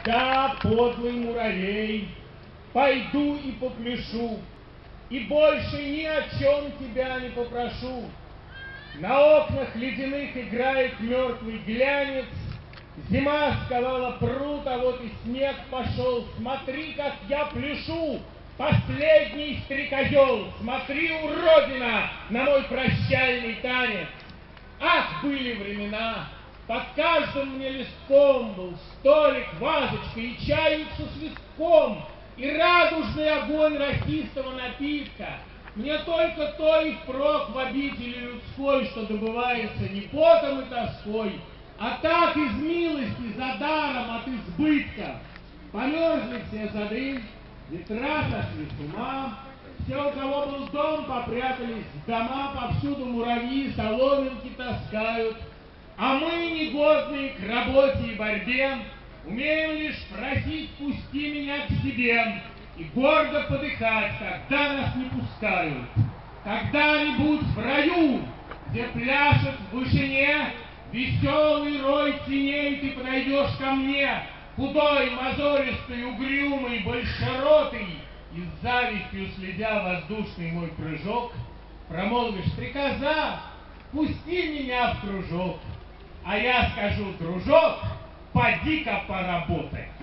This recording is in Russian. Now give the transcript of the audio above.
Да, подлый муравей, пойду и попляшу, и больше ни о чем тебя не попрошу. На окнах ледяных играет мертвый глянец, зима сковала пруд, а вот и снег пошел. Смотри, как я пляшу, последний стрекозел, смотри, уродина, на мой прощальный танец. Ах, были времена! Под каждым мне листком был столик, вазочка и чайник со свистком, и радужный огонь рахистого напитка. Мне только то и впрок в обители людской, что добывается не потом и тоской, а так из милости, за даром от избытка. Померзли все сады, ветра сошли с ума, все, у кого был дом, попрятались в дома, повсюду муравьи соломинки таскают. А мы, негодные к работе и борьбе, умеем лишь просить: пусти меня к себе, и гордо подыхать, когда нас не пускают. Когда-нибудь в раю, где пляшет в вышине веселый рой теней, ты подойдешь ко мне, худой, мозолистый, угрюмый, большеротый, и с завистью следя воздушный мой прыжок, промолвишь: стрекоза, пусти меня в кружок. А я скажу: дружок, поди-ка поработай.